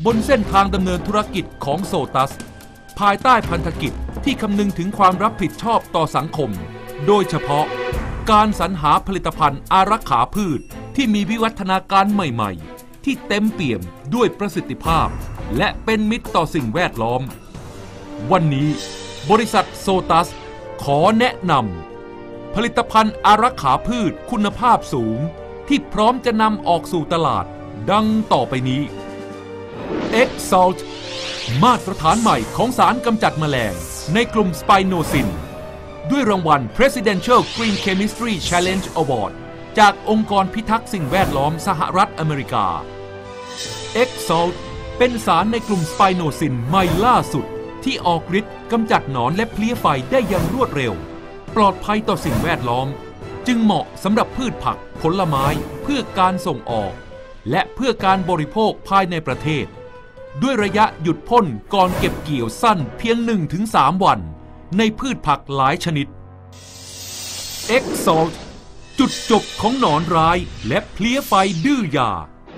บนเส้นทางดำเนินธุรกิจของโซตัสภายใต้พันธกิจที่คำนึงถึงความรับผิดชอบต่อสังคมโดยเฉพาะการสรรหาผลิตภัณฑ์อารักขาพืชที่มีวิวัฒนาการใหม่ๆที่เต็มเปี่ยมด้วยประสิทธิภาพและเป็นมิตรต่อสิ่งแวดล้อมวันนี้บริษัทโซตัสขอแนะนำผลิตภัณฑ์อารักขาพืชคุณภาพสูงที่พร้อมจะนำออกสู่ตลาดดังต่อไปนี้ X-Salt มาตรฐานใหม่ของสารกำจัดแมลงในกลุ่มสไปโนซินด้วยรางวัล Presidential Green Chemistry Challenge Award จากองค์กรพิทักษ์สิ่งแวดล้อมสหรัฐอเมริกา X-Salt เป็นสารในกลุ่มสไปโนซินใหม่ล่าสุดที่ออกฤทธิ์กำจัดหนอนและเพลี้ยไฟได้อย่างรวดเร็วปลอดภัยต่อสิ่งแวดล้อมจึงเหมาะสำหรับพืชผักผลไม้เพื่อการส่งออกและเพื่อการบริโภคภายในประเทศด้วยระยะหยุดพ่นก่อนเก็บเกี่ยวสั้นเพียง 1-3 วันในพืชผักหลายชนิด X-Salt จุดจบของหนอนร้ายและเพลี้ยไฟดื้อยา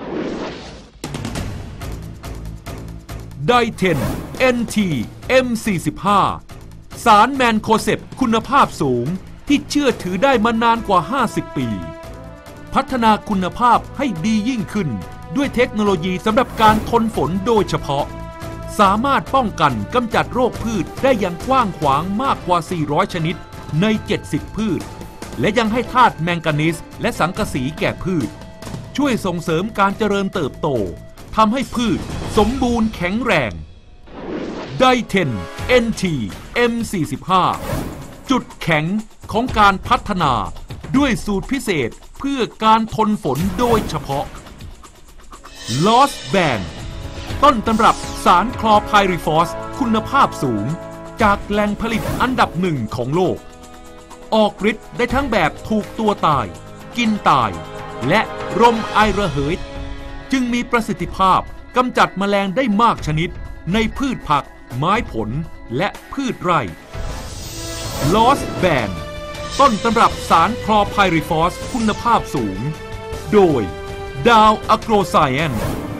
ไดเทน NT M45 สารแมนโคเซปคุณภาพสูงที่เชื่อถือได้มานานกว่า 50 ปีพัฒนาคุณภาพให้ดียิ่งขึ้นด้วยเทคโนโลยีสำหรับการทนฝนโดยเฉพาะสามารถป้องกันกำจัดโรคพืชได้อย่างกว้างขวางมากกว่า 400 ชนิดใน 70 พืชและยังให้ธาตุแมงกานีสและสังกะสีแก่พืชช่วยส่งเสริมการเจริญเติบโตทำให้พืชสมบูรณ์แข็งแรงไดเทน NT M45 จุดแข็งของการพัฒนาด้วยสูตรพิเศษเพื่อการทนฝนโดยเฉพาะ Lost Band ต้นตำรับสารคลอไพริฟอสคุณภาพสูงจากแหล่งผลิตอันดับหนึ่งของโลกออกฤทธิ์ได้ทั้งแบบถูกตัวตายกินตายและรมไอระเหยจึงมีประสิทธิภาพกำจัดแมลงได้มากชนิดในพืชผักไม้ผลและพืชไร่ Lost Band ต้นตำรับสารคลอไพริฟอสคุณภาพสูงโดยดาวอะโกรไซแอน